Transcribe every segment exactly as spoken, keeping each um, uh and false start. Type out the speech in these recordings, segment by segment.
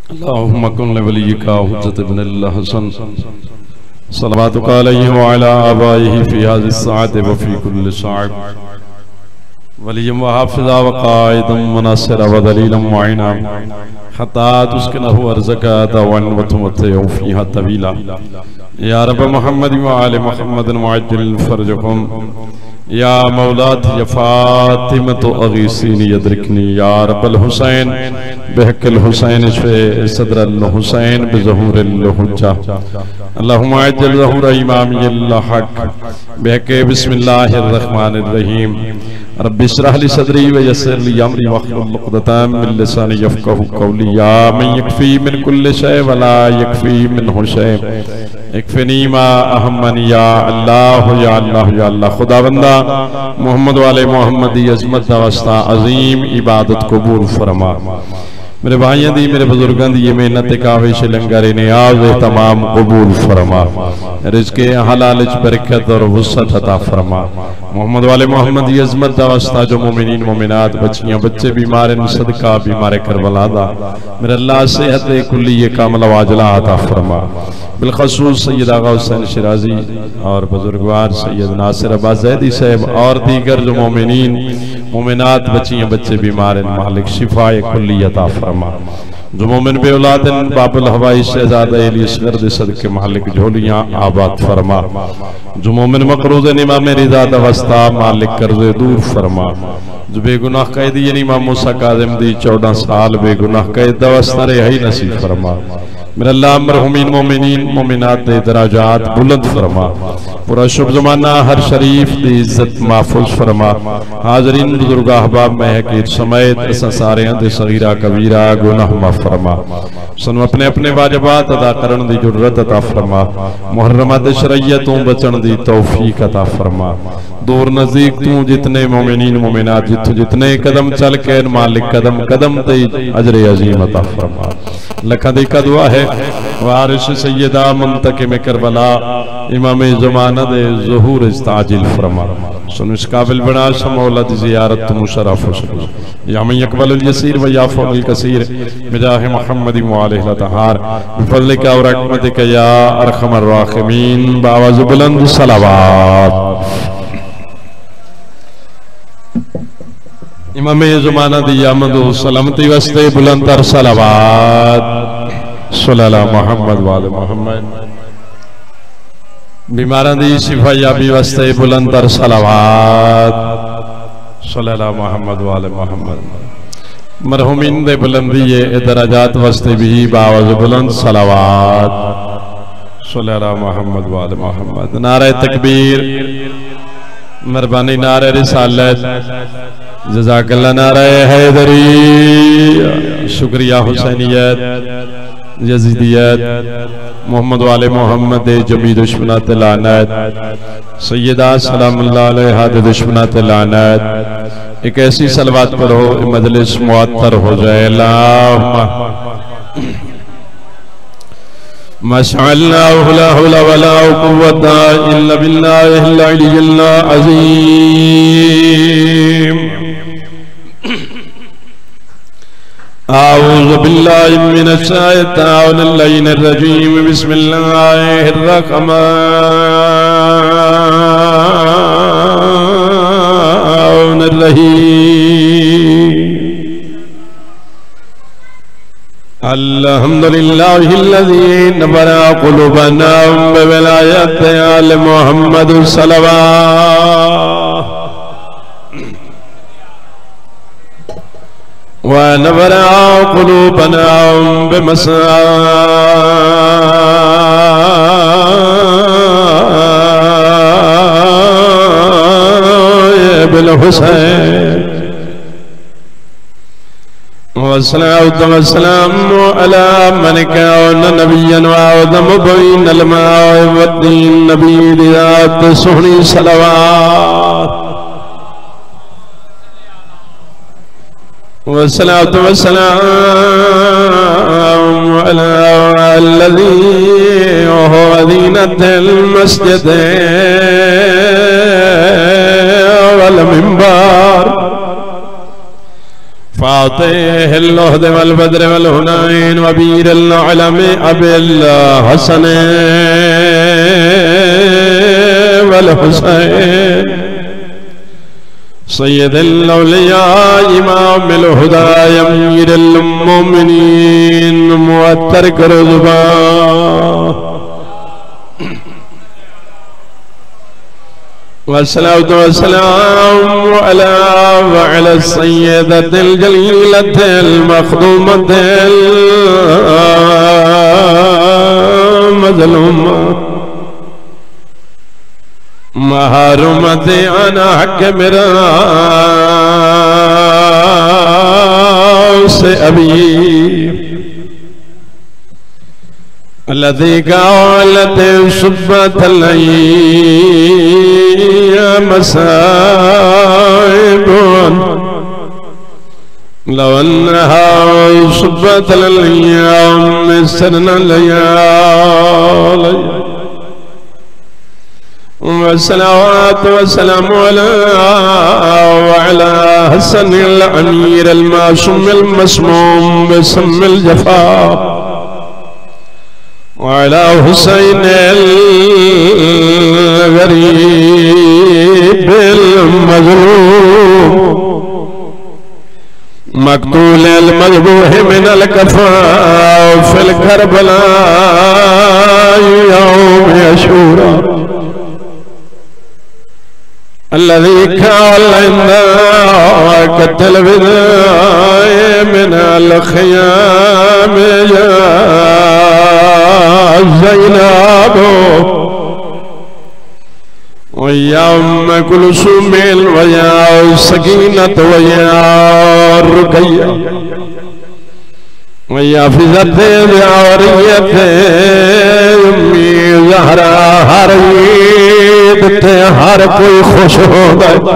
اللهم كن لوليك حجة ابن الحسن صلواتك عليه وعلى آبائه في هذه الساعة وفي كل ساعة وليا وحافظا وقائدا وناصرا ودليلا معينا حتى تسكنه أرزك دعوا وتمتعوا فيها طويلا يا رب محمد وآل محمد معجل فرجكم يا مولاتي يا فاطمة أغيثيني يدركني يا رب الحسين بحق الحسين اشفي صدر الحسين بظهور الحجة اللهم عجل ظهور إمامي الحق بحق بسم الله الرحمن الرحيم رب اشرح لي صدري ويسر لي امري واحلل عقدة من لساني يفقهوا قولي يا من يكفي من كل شيء ولا يكفي منه شيء اکفنی ما اہمنی یا اللہ یا اللہ یا اللہ خدا بندہ محمد والے محمدی عظمت واسطہ عظیم عبادت قبول فرما میرے بھائیاں دی میرے بزرگان دی یہ محنت کاوش لنگر نیاز تمام قبول فرما رزق حلالچ برکت اور وسعت عطا فرما محمد والے محمدی عظمت واسطہ جو مومنین مومنات بچیاں بچے بیمار صدقہ بیمار کربلا دا میرے اللہ صحت کلی کامل واجلہ عطا فرما بالخصوص سید آغا حسین شرازی اور بزرگوار سید ناصر عباس زیدی صاحب اور دیگر جو مومنین مومنات بچیاں بچے بیمار مالک شفاء کلی عطا فرما جو مومن بے اولاد باب الہوائی شہزادہ علی اصغر دے صدقے مالک جھولیاں آباد فرما جو مومن مقروض امام رضا دوستا مالک قرض دور فرما جو بے گناہ قیدی یعنی امام موسیٰ کاظم دی چودہ سال بے گناہ قید دوستا رہائی نصیب فرما میرا اللہ مرحومین مومنین مومنات دے دراجات بلند فرما پورا شب زمانہ ہر شریف دی عزت محفوظ فرما حاضرین بزرگ احباب محقید سمیت اسا سارے اندے صغیرہ کبیرہ گناہ معاف فرما سنو اپنے اپنے واجبات ادا کرن دی جرت عطا فرما محرمات شرعیتوں بچن دی توفیق عطا فرما دور نزدیک تو جتنے مومنین مومنات جت جتنے قدم چل کے مالک قدم قدم تے اجر عظیم عطا فرما لکھا دیکھا دعا ہے وارث سیدہ منتقم کربلا امام زمانہ دے ظہور استعجل فرما سن اس قابل بنا سمولا دی زیارت مشرف ہو سکو یا من یقبل الیسیر و یا فضل الکثیر بجاہ محمد وآلہ الطہار بفضلک و رحمتک یا ارحم الراحمین بآواز بلند صلوات امام زمانہ دی آمد و سلامتی وستے بلندر صلوات صلی اللہ محمد وآل محمد بیماران دی شفا یابی وستے بلندر صلوات صلی اللہ محمد وآل محمد مرحومین دے بلندی درجات وستے بھی باوز بلند صلوات صلی اللہ محمد وآل محمد نعرہ تکبیر مربانی نعرہ رسالت جزاک اللہ نعرہ حیدری شکریہ حسینیت یزیدیت محمد والے محمد جمی دشمنات لعنت سیدہ سلام اللہ علیہ حد دشمنات لعنت ایک ایسی صلوات پڑھو مجلس معطر ہو جائے اللہم ما شاء اللہ لا حول ولا قوة الا باللہ العلی العظیم اعوذ باللہ من الشیطان اللعین الرجیم بسم اللہ الرحمن الرحیم الحمدللہ الذی نبر قلوبنا بولایت آل محمد صلوات ونبر قلوبنا بمصائب الحسین والصلاة والسلام على من كان نبيا وعظم بين الماء والدين نبي ذات سهل صلوات والصلاة والسلام على الذي هو زينة المسجد والمنبر فاتح اللحد والبدر والهنائن وبیر العلم ابی الحسن والحسین سید الاولیاء امام الہدى امیر المومنین معطر کرزبان والصلاة والسلام على وعلى السيدة الجليلة المخدومة المظلومة محرومة عن حق مراس أبي الذي قالت صبت الأيام مسائب لو أنها صبت الأيام سرنا الليالي والصلوات والسلام على وعلى حسن الأمير المعصوم المسموم بسم الجفا وعلى حسين الغريب المظلوم مقتول المذبوح من الكفا في الكربلاء يوم عاشوراء الذي كان عندنا كالتلفزيون من الخيام يا زينب ويا أم كلثوم ويا سكينة ويا رقية ويا فزة بعورية أمي زهرا ہر عید تے ہر کوئی خوش ہوتا ہے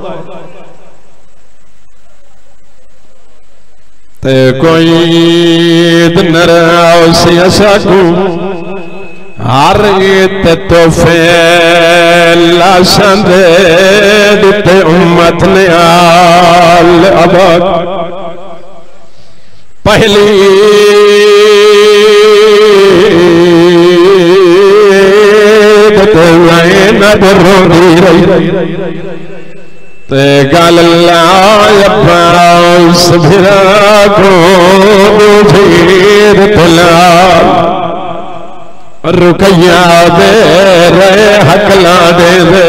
تے کوئی عید نراؤ سی اساکو ہر عید تے توفے لاشاں دے دیتے امت نے آل اباک پہلی زینب روندی رہی تے گال اللہ عباس بھرا کو بھیر تلال رکیہ دے رہے حقلا دے دے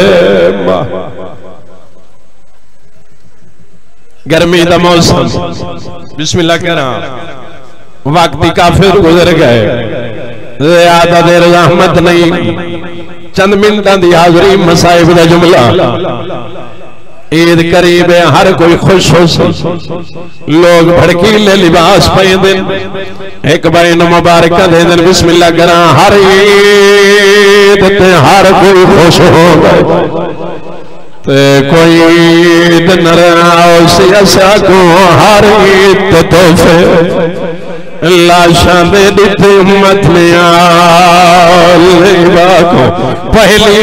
گرمی دا موسم بسم اللہ کہہ رہا وقتی کافر گزر گئے زیادہ دیر رحمت نہیں چند منٹاں دی حاضری مسائب دا جملہ عید قریب ہے ہر کوئی خوش ہو سی لوگ بھڑکیلے لباس پہن دن ایک بین مبارکہ دے دن بسم اللہ کران ہر عید تے ہر کوئی خوش ہو گئے تے کوئی عید نراؤ سی ایسا کو ہر عید تے توفے اللہ شاہ دے دیتے امت میں آلے باکو پہلی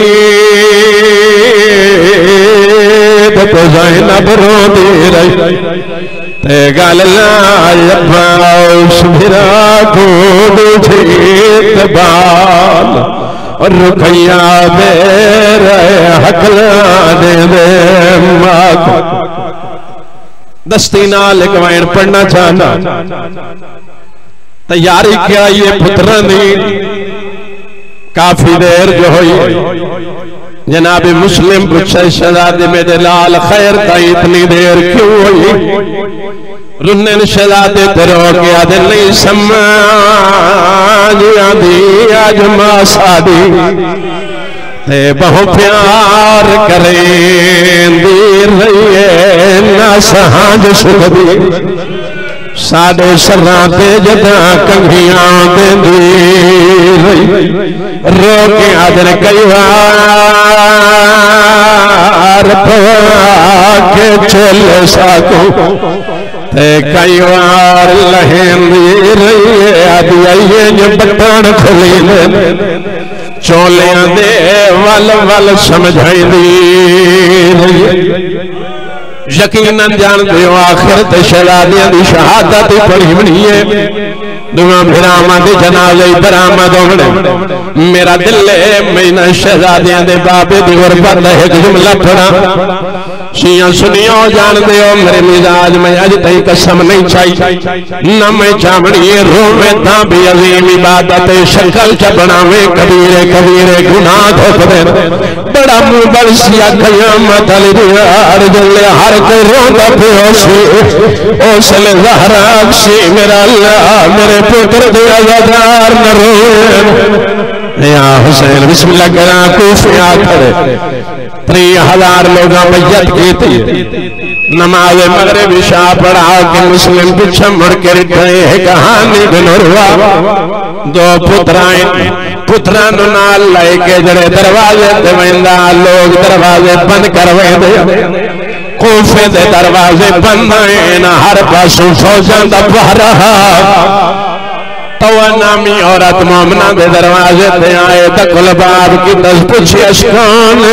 تو زینب رو دی رہی تے گال اللہ عباس بھرا کو دوجھیت بال رکیہ دے رہے حقلا دے دے ماکو دستی نال ایک وائن پڑھنا چاہتا تیاری کیا یہ پترانی کافی دیر جو ہوئی جناب مسلم پوچھے شہزادے میں دلال خیر تا اتنی دیر کیوں ہوئی رنن شہزادے تیرو کیا دل نہیں سمجھ آدھی آج ماں سادی تے بہو پیار کریں دیر رہیے نہ سہانج سکھدی ساڑے سراتے جدا کنگھیاں دیں دیر رہی رو کے آدھر کئی وار پوا کے چولے ساکو تے کئی وار لہن دیر رہیے آدھی آئیے جو بٹان کھلی دیں چولیاں دے وال وال سمجھائی دی یقیناً جان دیو آخرت شہزادیاں دی شہادت پڑھی منی ہے دعا بھرامہ دی جنازہ برآمد ہونے میرا دل ہے میں شہزادیاں دے بابے دی غربت ہے ایک جملہ پڑھا شیعہ سنیوں جان دیو میرے مزاج میں اج تئی قسم نہیں چاہی نہ میں چاہمڑی روح میں تاں بھی عظیم عبادت شکل چا بناوے کبیرے کبیرے گناہ دھوک دے بڑا موبر سیا قیامت علی دیار جلے ہر کوئی روندہ پیوسی اوسل زہراب سی میرا اللہ میرے پتر دے عزادار نہ روئے یا حسین بسم اللہ کرا کوفی آکھرے تری ہزار لوگاں بیعت کی تھی نماز مغرب عشاء پڑھا کہ مسلم پچھا مڑ کے رکھے ہے کہانی بنوروا دو پترائیں پتران نال لائے کے جڑے دروازے دے ویندہ لوگ دروازے بند کروے دے کوفے دے دروازے بند ہیں ہر پاسوں فوجان دا پہرہا توہ نامی عورت مومنہ دے دروازے دے آئے دکل باب کی دس پچھی اشکان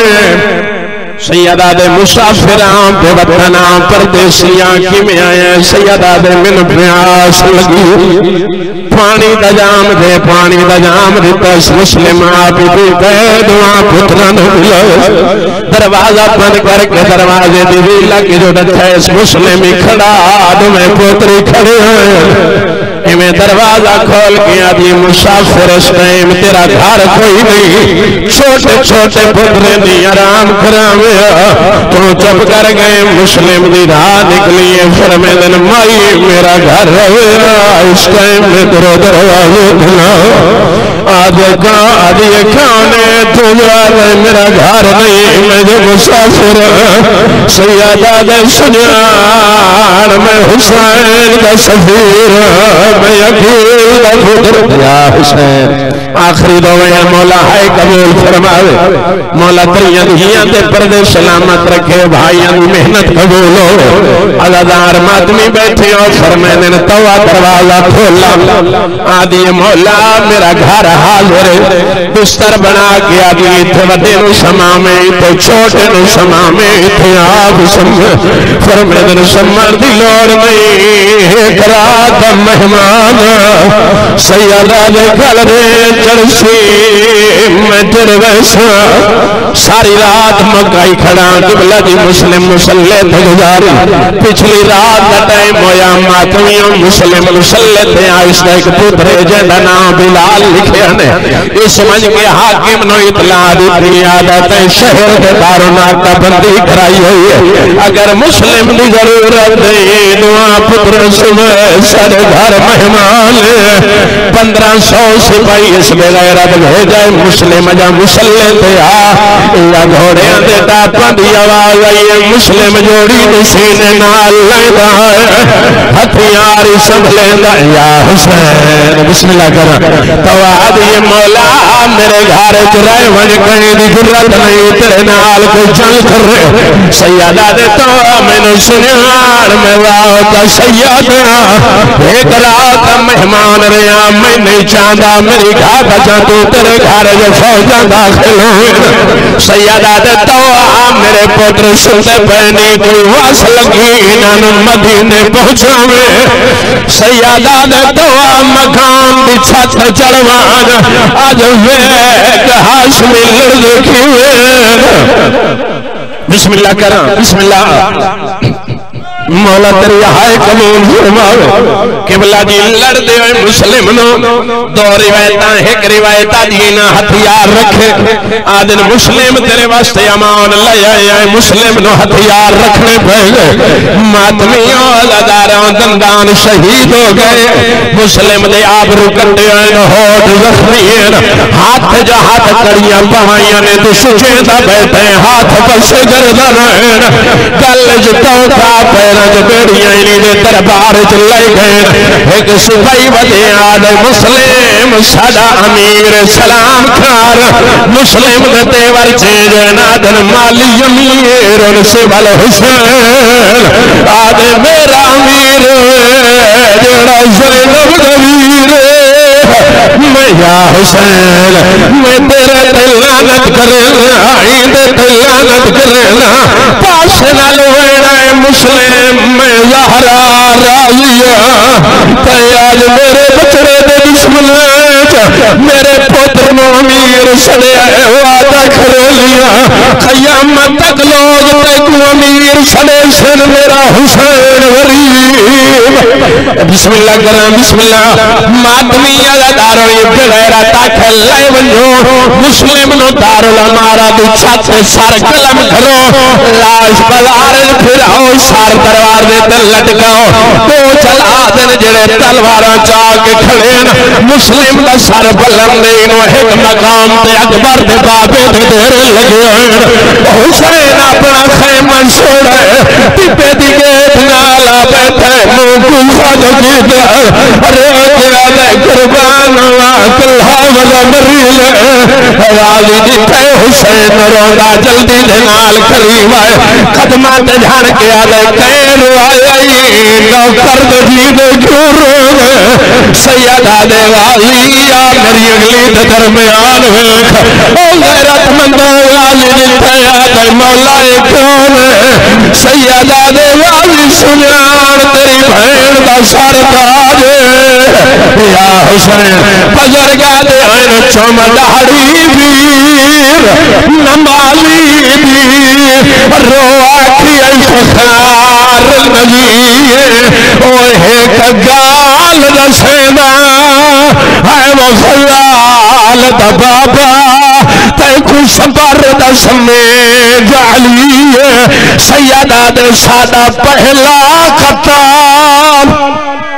سیدہ دے مسافران دے وطنان پردیسیاں کی میں آئے سیدہ دے من پیاس لگی پانی دا جام دے پانی دا جام دے تس مسلم آپی بھی دے دعا پتران ملو دروازہ بند کر کے دروازے دی بھی لگی جو دتھیس مسلمی کھڑا دمیں پتری کھڑے ہیں میں دروازہ کھول کے آدھی مسافر اس ٹائم تیرا گھر کوئی نہیں چھوٹے چھوٹے پترے دی آرام کرامے تو چپ کر گئے مسلم دی راہ نکلیے فرمے دن مائی میرا گھر رویا اس ٹائم میں درو دروازے دھلا آدھے کہاں آدھے کھانے تو جوارے میرا گھر نہیں میں جو مسافر سیدہ دے سنیار میں حسین کا سفیر میں یقین خودر یا حسین آخری دوئے مولا ہے قبول فرماوے مولا تریاں ہیاں دے پردے سلامت رکھے بھائیاں دی محنت قبول ہو عزادار ماتمی بیٹھے اور فرمائنے توہ دروازہ کھولا آدھی مولا میرا گھر حاضر بستر بنا کے آدھی تھے وڈے نو سما میں تو چھوٹے نو سما میں تھے آپ سمجھ فرمائنے سمر دی لوڑ نہیں ایک رات مہمان سیدہ دے گھر دے چرسی میں تر ویسا ساری رات مکائی کھڑا قبلہ دی مسلم مسلح تھے گزاری پچھلی رات کا ٹائم ہویا ماتمیوں مسلم مسلح تھے آئیستا ایک پترے جیدہ نام بلال لکھے نے اس سمجھ کے حاکم نو اطلاع دی عادت شہر کے دارونا کا بندی کرائی ہوئی ہے اگر مسلم دی ضرورت دے دعا پتر سمیں سر گھر مہمان پندرہ سو سپائی اس میں غیرت بھیجائے مسلم جا مسلح تے آ یا گھوڑیاں دیتا پندی آواز آئیے مسلم جوڑی نسینے نال لیندہ ہے ہتھیاری سب لیندہ یا حسین بسم اللہ کرنا تو آدھی مولا میرے گھر چرائے ونج کہیں دی جرت نہیں تیرے نال کو جنگ کر رہے سیادہ دے تو میں نے سنیار میں واؤتا سیادہ ایک رات مہمان رہا میں نہیں چاندہ میری گھا بچا تو تیرے گھر جو فوجہ داخل ہوئے سیادہ دے تو میرے پتر سنتے پہنی کوئی واس لگی نان مدینے پہنچا میں سیادہ دے تو مکان دی چھت چڑوان آج ویک ہاشمی لڑ کی بسم اللہ کرا بسم اللہ مولا تری ہائے قبول فرماوے قبلہ جی لڑ دے ہوئے مسلم نو دو روایتاں ایک روایتاں دینا ہتھیار رکھے آدن مسلم تیرے واسطے امان لے آئے مسلم نو ہتھیار رکھنے پہلے ماتمیوں عزاداروں دندان شہید ہو گئے مسلم دے آبرو کٹے آئے ہوت زخمین ہاتھ جا ہاتھ کڑیاں پہائیاں نے تو سچے دا بیٹھے ہاتھ پس گردن گل جتوں کا پیر جو بیڑیاں انہی دے دربار چلائے گئے ایک سپائی ودے آدھے مسلم سادہ امیر سلام کھار مسلم دے تیور چیجے نادن مالی امیر ان سے بل حسین آدھے میرا امیر جڑا زینب نویر میں یا حسین میں تیرے دلہ لعنت کرنا عید تے لعنت کرنا پاس نال ویڑا مسلم میں زہرا راضیہ تے آج میرے بچڑے دے دشمن میرے پتر نو امیر سڑیا وعدہ کر لیا قیامت تک لوگ تک امیر سڑے سن میرا حسین غریب بسم اللہ کرام بسم اللہ ماتمی ازادارو یہ بغیرہ تاک لائے ونجو مسلم نو دارو لمارا دو چھت سار قلم کرو لاش بزار پھر آؤ سار دروار دے تل لٹکاؤ تو چلا دن جڑے تلوارا چاہ کے کھڑین مسلم دا سر بلن دین و ایک مقام تے اکبر دے بابے دے دیر لگے ہوئے حسین اپنا خیمن چھوڑے ٹپے دی گیٹ نالا بیٹھے موکو خود کیتا روکیا دے قربان کلہا وزا مریل راضی دیتے حسین روندہ جلدی دنال قریب آئے قدمات جھان کیا دے کین آئی نو کرد جید جورو سیدہ دے والی یا میری اگلی درمیان ویکھ او غیرت مندو والی دیتے آدھے مولا کون سیدہ دے والی سنیان تیری بھین دا سر تاج یا حسین بزرگا دے این چوم دہڑی بیر نمالی بیر رو آکھی ایفخار نبی اوہ ایک گال رسینا ہے وہ خلال دا بابا تیکو شبر دا سمیج علی سیدہ دے سادہ پہلا خطاب